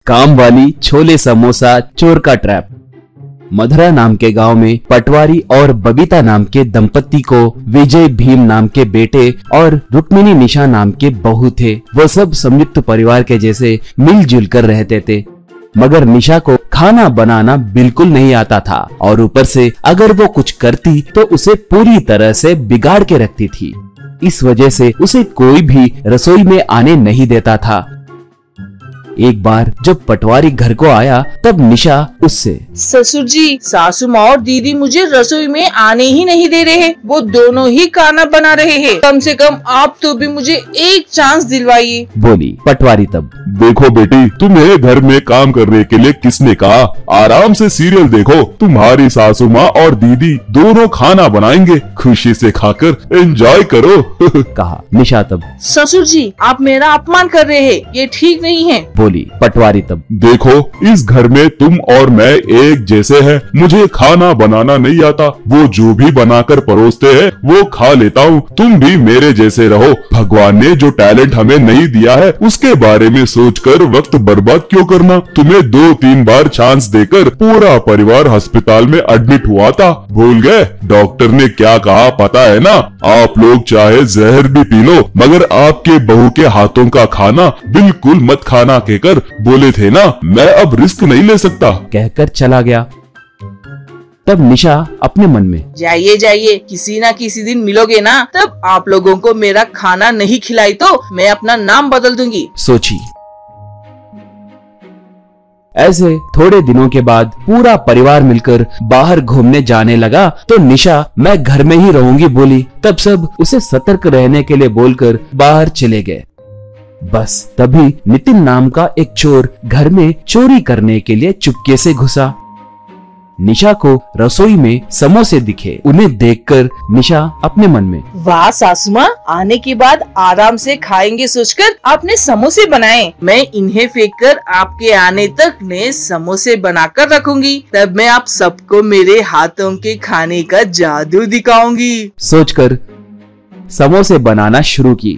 काम वाली छोले समोसा चोर का ट्रैप। मधुरा नाम के गांव में पटवारी और बबीता नाम के दंपत्ति को विजय भीम नाम के बेटे और रुक्मिणी निशा नाम के बहू थे। वो सब संयुक्त परिवार के जैसे मिलजुल कर रहते थे, मगर निशा को खाना बनाना बिल्कुल नहीं आता था और ऊपर से अगर वो कुछ करती तो उसे पूरी तरह से बिगाड़ के रखती थी। इस वजह से उसे कोई भी रसोई में आने नहीं देता था। एक बार जब पटवारी घर को आया तब निशा उससे, ससुर जी, सासू माँ और दीदी मुझे रसोई में आने ही नहीं दे रहे हैं। वो दोनों ही खाना बना रहे हैं। कम से कम आप तो भी मुझे एक चांस दिलवाइए, बोली पटवारी तब। देखो बेटी, तुम्हें घर में काम करने के लिए किसने कहा? आराम से सीरियल देखो, तुम्हारी सासू माँ और दीदी दोनों खाना बनाएंगे, खुशी से खाकर एंजॉय करो। कहा निशा तब। ससुर जी, आप मेरा अपमान कर रहे हैं, ये ठीक नहीं है, बोली पटवारी तब। देखो, इस घर में तुम और मैं एक जैसे हैं। मुझे खाना बनाना नहीं आता, वो जो भी बनाकर परोसते हैं वो खा लेता हूँ। तुम भी मेरे जैसे रहो। भगवान ने जो टैलेंट हमें नहीं दिया है उसके बारे में सोचकर वक्त बर्बाद क्यों करना? तुम्हें 2-3 बार चांस देकर पूरा परिवार अस्पताल में एडमिट हुआ था, भूल गए? डॉक्टर ने क्या कहा पता है ना? आप लोग चाहे जहर भी पी लो, मगर आपके बहू के हाथों का खाना बिल्कुल मत खाना कहकर बोले थे ना। मैं अब रिस्क नहीं ले सकता, कहकर चला गया। तब निशा अपने मन में, जाइए जाइए, किसी ना किसी दिन मिलोगे ना, तब आप लोगों को मेरा खाना नहीं खिलाई तो मैं अपना नाम बदल दूंगी, सोची। ऐसे थोड़े दिनों के बाद पूरा परिवार मिलकर बाहर घूमने जाने लगा तो निशा मैं घर में ही रहूंगी बोली। तब सब उसे सतर्क रहने के लिए बोलकर बाहर चले गए। बस तभी नितिन नाम का एक चोर घर में चोरी करने के लिए चुपके से घुसा। निशा को रसोई में समोसे दिखे। उन्हें देखकर निशा अपने मन में, वाह सासू माँ, आने के बाद आराम से खाएंगे सोचकर आपने समोसे बनाए। मैं इन्हें फेंककर आपके आने तक मैं समोसे बनाकर रखूंगी, तब मैं आप सबको मेरे हाथों के खाने का जादू दिखाऊंगी, सोचकर समोसे बनाना शुरू की।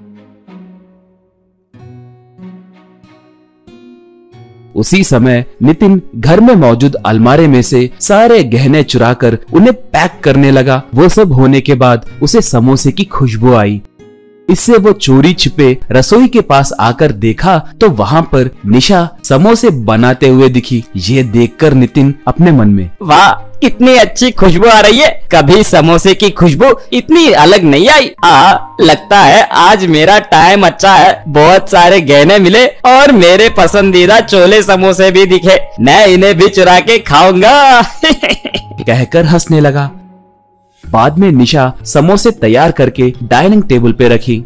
उसी समय नितिन घर में मौजूद अलमारी में से सारे गहने चुराकर उन्हें पैक करने लगा। वो सब होने के बाद उसे समोसे की खुशबू आई। इससे वो चोरी छिपे रसोई के पास आकर देखा तो वहाँ पर निशा समोसे बनाते हुए दिखी। ये देखकर नितिन अपने मन में, वाह, कितनी अच्छी खुशबू आ रही है। कभी समोसे की खुशबू इतनी अलग नहीं आई। लगता है आज मेरा टाइम अच्छा है। बहुत सारे गहने मिले और मेरे पसंदीदा छोले समोसे भी दिखे। मैं इन्हें भी चुरा के खाऊंगा। कहकर हंसने लगा। बाद में निशा समोसे तैयार करके डाइनिंग टेबल पे रखी।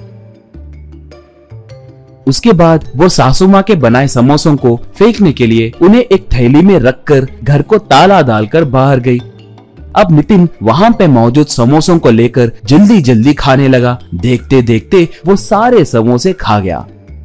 उसके बाद वो सासू माँ के बनाए समोसों को फेंकने के लिए उन्हें एक थैली में रखकर घर को ताला डालकर बाहर गई। अब नितिन वहाँ पे मौजूद समोसों को लेकर जल्दी जल्दी खाने लगा। देखते देखते वो सारे समोसे खा गया।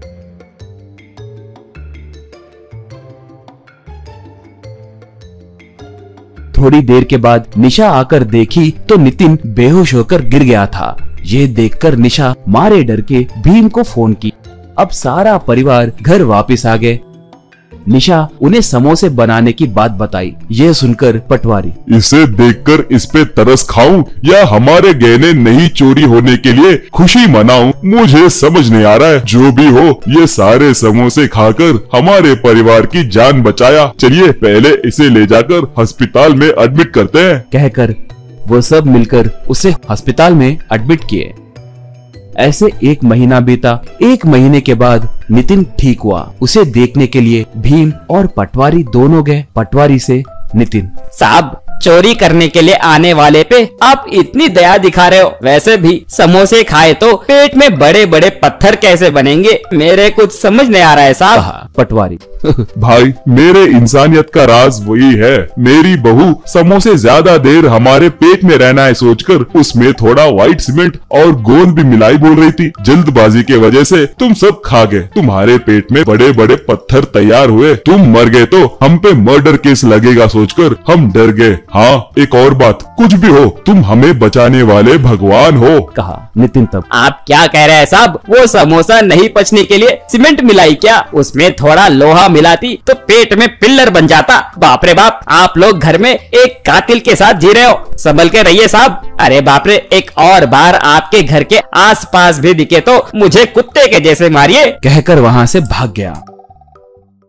थोड़ी देर के बाद निशा आकर देखी तो नितिन बेहोश होकर गिर गया था। ये देखकर निशा मारे डर के भीम को फोन की। अब सारा परिवार घर वापस आ गए। निशा उन्हें समोसे बनाने की बात बताई। ये सुनकर पटवारी, इसे देखकर इस पे तरस खाऊं या हमारे गहने नहीं चोरी होने के लिए खुशी मनाऊं, मुझे समझ नहीं आ रहा है। जो भी हो, ये सारे समोसे खाकर हमारे परिवार की जान बचाया। चलिए पहले इसे ले जाकर अस्पताल में एडमिट करते हैं। कहकर वो सब मिलकर उसे अस्पताल में एडमिट किए। ऐसे 1 महीना बीता। 1 महीने के बाद नितिन ठीक हुआ। उसे देखने के लिए भीम और पटवारी दोनों गए। पटवारी से नितिन, साहब, चोरी करने के लिए आने वाले पे आप इतनी दया दिखा रहे हो। वैसे भी समोसे खाए तो पेट में बड़े बड़े पत्थर कैसे बनेंगे, मेरे कुछ समझ नहीं आ रहा है साहब। पटवारी, भाई, मेरे इंसानियत का राज वही है। मेरी बहू समोसे ज्यादा देर हमारे पेट में रहना है सोचकर उसमें थोड़ा व्हाइट सीमेंट और गोंद भी मिलाई बोल रही थी। जल्दबाजी के वजह से तुम सब खा गए। तुम्हारे पेट में बड़े बड़े पत्थर तैयार हुए। तुम मर गए तो हम पे मर्डर केस लगेगा सोचकर हम डर गए। हाँ, एक और बात, कुछ भी हो तुम हमें बचाने वाले भगवान हो। कहा नितिन तब। आप क्या कह रहे हैं साहब? वो समोसा नहीं पचने के लिए सीमेंट मिलाई क्या? उसमें थोड़ा लोहा मिलाती तो पेट में पिल्लर बन जाता। बाप रे बाप, आप लोग घर में एक कातिल के साथ जी रहे हो, संभल के रहिए साहब। अरे बाप रे, एक और बार आपके घर के आसपास भी दिखे तो मुझे कुत्ते के जैसे मारिए। कहकर वहाँ से भाग गया।